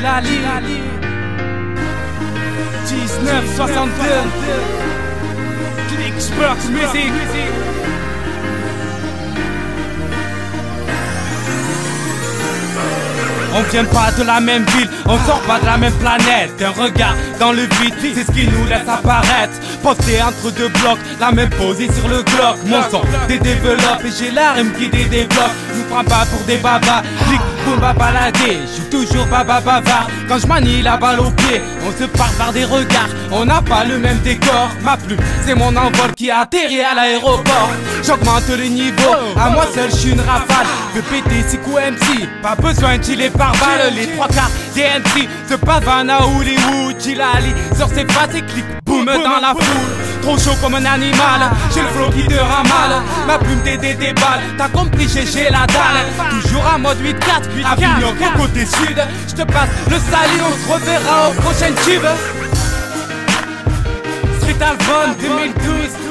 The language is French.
Jilali 1962 Experts Music. On vient pas de la même ville, on sort pas de la même planète. Un regard dans le vide, c'est ce qui nous laisse apparaître. Posté entre deux blocs, la même posée sur le Glock. Mon son développe et j'ai la rime qui débloque. Je vous prends pas pour des babas, clic, boum, baladé. Je suis toujours baba bavard quand je manie la balle au pied. On se parle par des regards, on n'a pas le même décor. Ma plume, c'est mon envol qui atterrit à l'aéroport. J'augmente le niveau, à moi seul je suis une rafale. Je veux péter 6 coups MC, pas besoin de gilet pare-balles. Les 3/4 des MC se pavanent à Hollywood. Jilali sur ses faces et clic, boum dans la foule. Trop chaud comme un animal, j'ai le flow qui te rend mal. Ma plume des balles, t'as compris, j'ai la dalle. Toujours en mode 8-4, Avignon côté sud. Je te passe le salut, on se reverra au prochain tube. Street Album 2012.